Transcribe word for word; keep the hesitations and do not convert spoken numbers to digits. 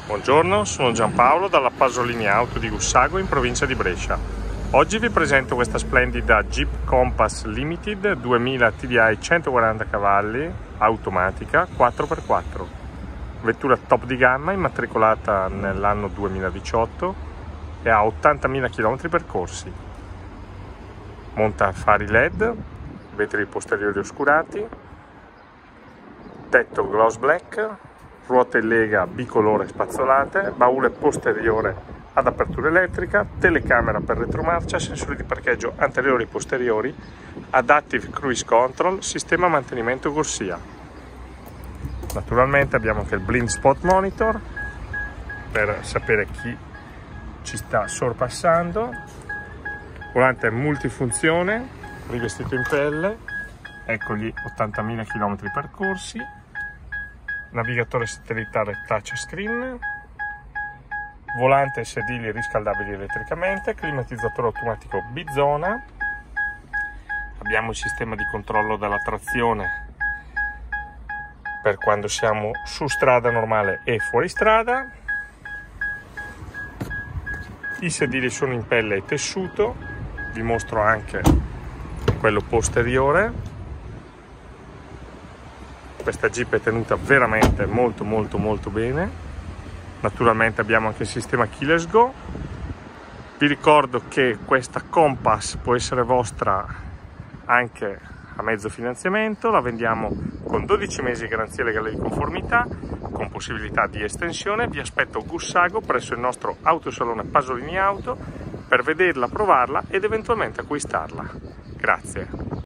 Buongiorno, sono Giampaolo dalla Pasolini Auto di Gussago in provincia di Brescia. Oggi vi presento questa splendida Jeep Compass Limited duemila T D I centoquaranta cavalli, automatica quattro per quattro. Vettura top di gamma, immatricolata nell'anno duemiladiciotto e ha ottantamila chilometri percorsi. Monta fari L E D, vetri posteriori oscurati, tetto gloss black, ruote in lega bicolore spazzolate, baule posteriore ad apertura elettrica, telecamera per retromarcia, sensori di parcheggio anteriori e posteriori, Adaptive Cruise Control, sistema mantenimento corsia. Naturalmente abbiamo anche il Blind Spot Monitor per sapere chi ci sta sorpassando, volante multifunzione, rivestito in pelle, ecco gli ottantamila chilometri percorsi, navigatore satellitare touchscreen, volante e sedili riscaldabili elettricamente, climatizzatore automatico bizona, abbiamo il sistema di controllo della trazione per quando siamo su strada normale e fuori strada, i sedili sono in pelle e tessuto, vi mostro anche quello posteriore. Questa Jeep è tenuta veramente molto molto molto bene. Naturalmente abbiamo anche il sistema Keyless Go. Vi ricordo che questa Compass può essere vostra anche a mezzo finanziamento, la vendiamo con dodici mesi di garanzia legale di conformità, con possibilità di estensione. Vi aspetto a Gussago presso il nostro autosalone Pasolini Auto per vederla, provarla ed eventualmente acquistarla. Grazie.